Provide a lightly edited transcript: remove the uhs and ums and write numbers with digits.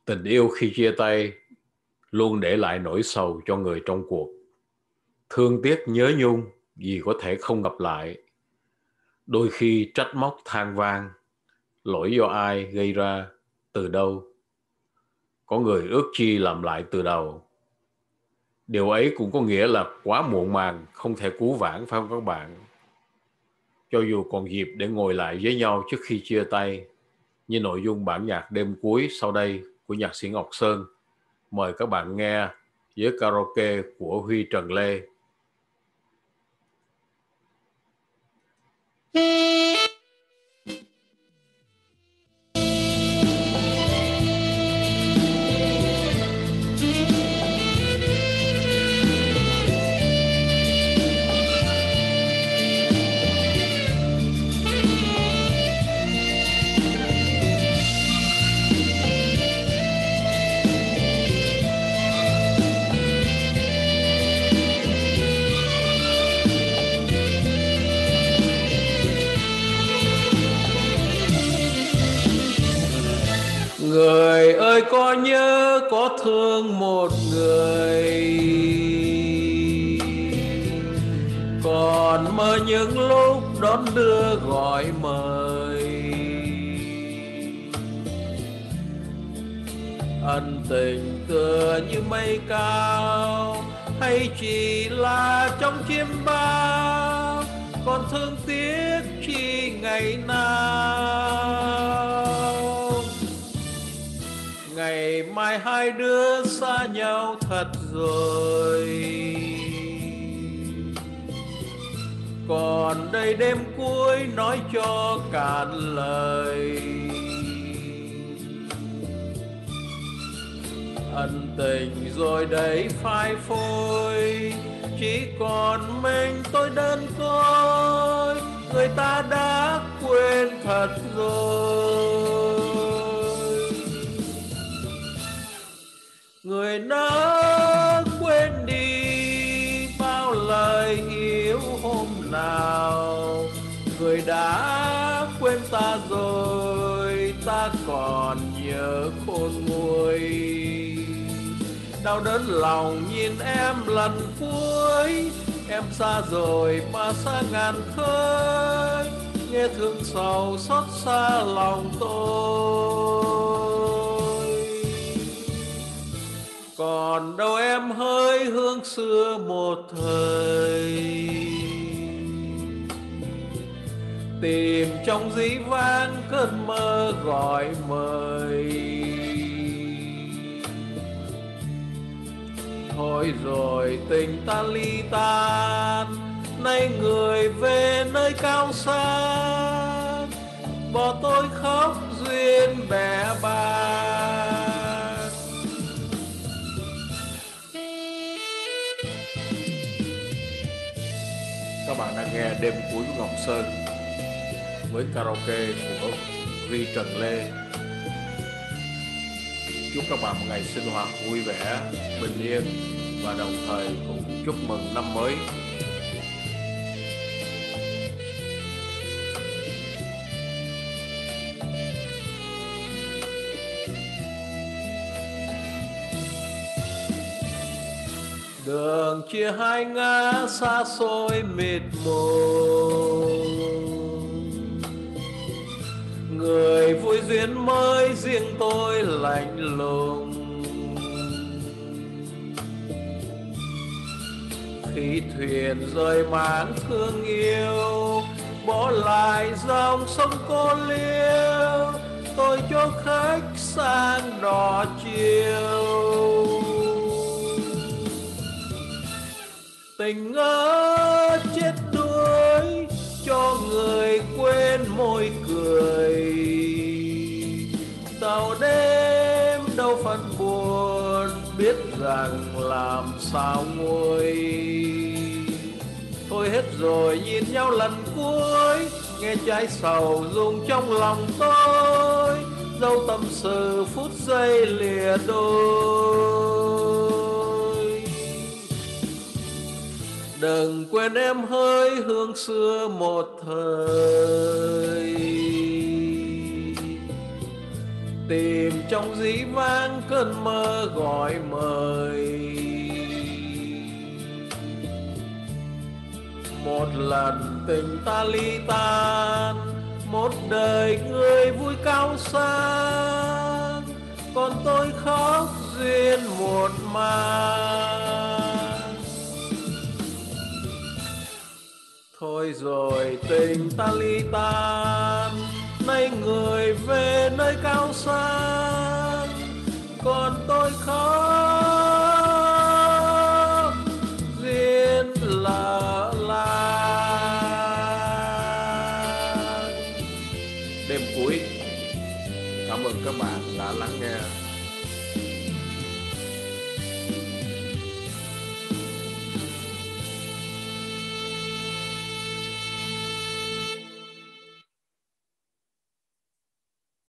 Tình yêu khi chia tay luôn để lại nỗi sầu cho người trong cuộc. Thương tiếc nhớ nhung vì có thể không gặp lại. Đôi khi trách móc than vang, lỗi do ai gây ra, từ đâu. Có người ước chi làm lại từ đầu. Điều ấy cũng có nghĩa là quá muộn màng, không thể cứu vãn, phải không các bạn? Cho dù còn dịp để ngồi lại với nhau trước khi chia tay, như nội dung bản nhạc đêm cuối sau đây của nhạc sĩ Ngọc Sơn. Mời các bạn nghe với karaoke của Huy Trần Lê. Người ơi có nhớ có thương một người, còn mơ những lúc đón đưa gọi mời. Ân tình tựa như mây cao, hay chỉ là trong chiêm bao, còn thương tiếc chi ngày nào. Ngày mai hai đứa xa nhau thật rồi, còn đây đêm cuối nói cho cạn lời. Ân tình rồi đấy phai phôi, chỉ còn mình tôi đơn côi. Người ta đã quên thật rồi. Người đã quên đi bao lời yêu hôm nào. Người đã quên ta rồi, ta còn nhớ khôn nguôi. Đau đớn lòng nhìn em lần cuối, em xa rồi mà xa ngàn khơi. Nghe thương sầu xót xa lòng tôi. Còn đâu em hỡi hương xưa một thời, tìm trong dĩ vãng cơn mơ gọi mời. Thôi rồi tình ta ly tan, nay người về nơi cao xa, bỏ tôi khóc duyên bè bàng. Các bạn đang nghe đêm cuối của Ngọc Sơn với karaoke của Vi Trần Lê. Chúc các bạn một ngày sinh hoạt vui vẻ, bình yên và đồng thời cũng chúc mừng năm mới. Đường chia hai ngã xa xôi mịt mù, người vui duyên mới riêng tôi lạnh lùng. Khi thuyền rời máng thương yêu, bỏ lại dòng sông cô liêu, tôi cho khách sang đò chiều. Tình ngỡ chết đuối cho người quên môi cười. Tàu đêm đâu phần buồn, biết rằng làm sao nguôi. Thôi hết rồi nhìn nhau lần cuối, nghe trái sầu rung trong lòng tôi. Dẫu tâm sự phút giây lìa đôi. Đừng quên em hỡi hương xưa một thời, tìm trong dĩ vãng cơn mơ gọi mời. Một lần tình ta ly tan, một đời người vui cao sang, còn tôi khóc duyên một mang. Thôi rồi tình ta ly tan, nay người về nơi cao sang, còn tôi khóc duyên lỡ làng. Đêm cuối, cảm ơn các bạn đã lắng nghe.